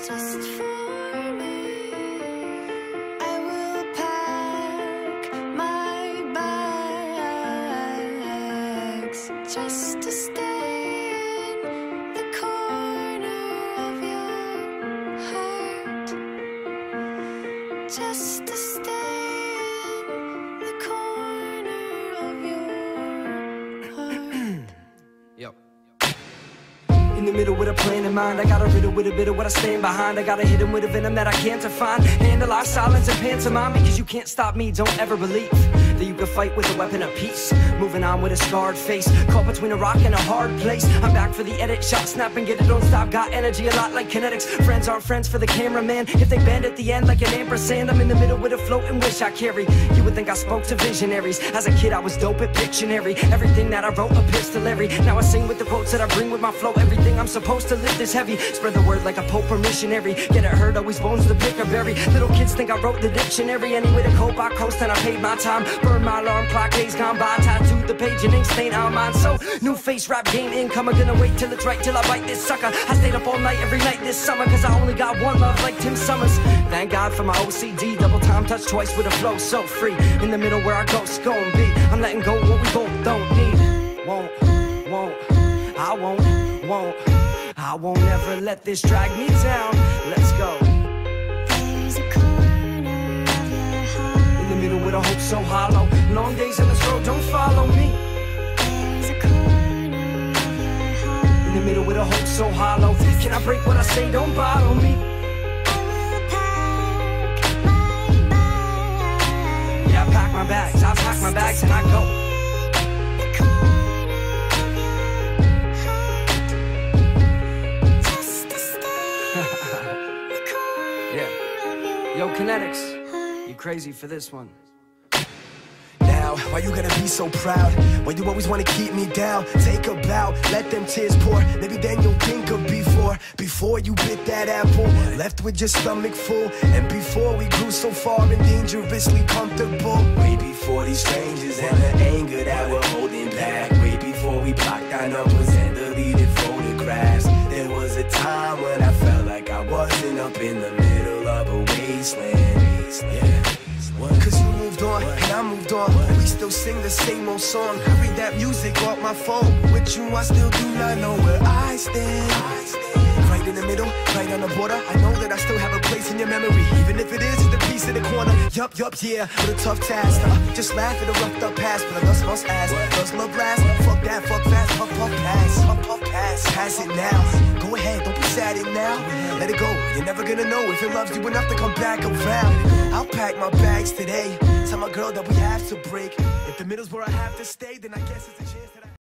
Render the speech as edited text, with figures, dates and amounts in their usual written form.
just for me. I will pack my bags just to stay in the corner of your heart. Just to stay in the corner of your heart. Yo. In the middle with a plan in mind, I gotta riddle with a bit of what I stand behind. I gotta hit him with a venom that I can't define. Handle our silence and pantomime, because you can't stop me. Don't ever believe that you can fight with a weapon of peace. Moving on with a scarred face, caught between a rock and a hard place. I'm back for the edit, shot, snap and get it, don't stop. Got energy a lot like kinetics. Friends aren't friends for the cameraman. If they bend at the end like an ampersand, I'm in the middle with a floating wish I carry. You would think I spoke to visionaries. As a kid I was dope at Pictionary. Everything that I wrote epistolary. Now I sing with the quotes that I bring with my flow. Everything I'm supposed to lift is heavy. Spread the word like a pope or missionary. Get it heard, always bones to pick or bury. Little kids think I wrote the dictionary. Any way to cope I coast and I paid my time. Burn my alarm clock, days gone by. Tattooed the page and ink stain on mine. So, new face rap game income. I'm gonna wait till it's right till I bite this sucker. I stayed up all night every night this summer, cause I only got one love like Tim Summers. Thank God for my OCD. Double time touch twice with a flow so free. In the middle where our ghosts gon' be. I'm letting go what we both don't need. Won't, I won't I won't ever let this drag me down. Let's go. There's a corner of your heart. In the middle with a hope so hollow. Long days in this road, don't follow me. There's a corner of your heart. In the middle with a hope so hollow. Can I break what I say? Don't bottle me. I will pack my bags. Yeah, I pack my bags. I pack my bags and I go. The corner of your heart. Just to stay in the corner Yeah. of your Yo, Kinetics, heart. you crazy for this one. Now, why you gotta be so proud? Why you always wanna keep me down? Take a bow, let them tears pour. Maybe then you'll think of before you bit that apple. Left with your stomach full. And before we grew so far and dangerously comfortable. Way before these strangers and the anger that we're holding back. Way before we blocked our numbers and deleted photographs. There was a time when I felt like I wasn't up in the middle of a wasteland. Yeah. Cause you moved on, and I moved on. We still sing the same old song. I read that music off my phone. With you, I still do not know where I stand. Right in the middle, right on the border. I know that I still have a place in your memory, even if it is just a piece in the corner. Yup, yeah, with a tough task. Just laugh at a roughed up past, but I must ask, does love last? Fuck that, fuck fast, puff, pass. Pass it now. Go ahead, don't be sad it now. Let it go, you're never gonna know if it loves you enough to come back around. I'll pack my bags today. Tell my girl that we have to break. If the middle's where I have to stay, then I guess it's a